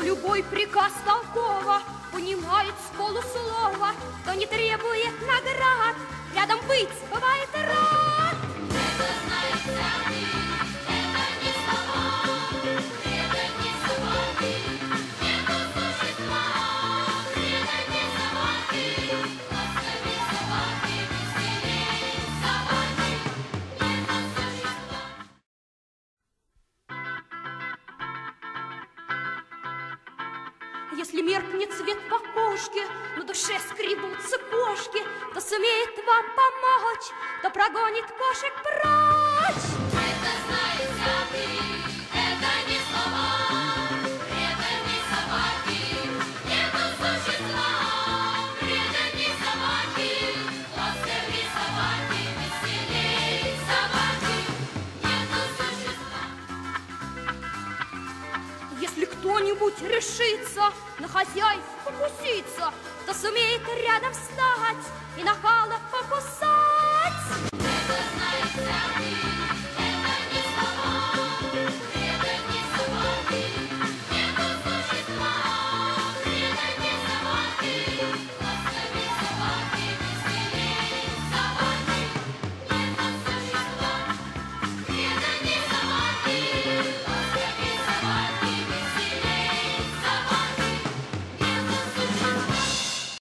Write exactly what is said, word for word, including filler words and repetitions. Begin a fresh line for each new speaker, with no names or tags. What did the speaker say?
любой приказ толково понимает с полуслова, кто не требует наград, рядом быть бывает рад.
Это знает всякий, это не слова, это не собаки, это существа, это не собаки, ласковей собаки, веселей собаки, это существа.
Если меркнет цвет в окошке, на душе скребутся кошки, кто сумеет вам помочь, кто прогонит кошек прочь.
Это знает всякий, это не слова, это не собаки, это существа, это не собаки, ласковей собаки, веселей собаки, это существа.
Если кто-нибудь решится на хозяев покуситься, кто сумеет рядом встать,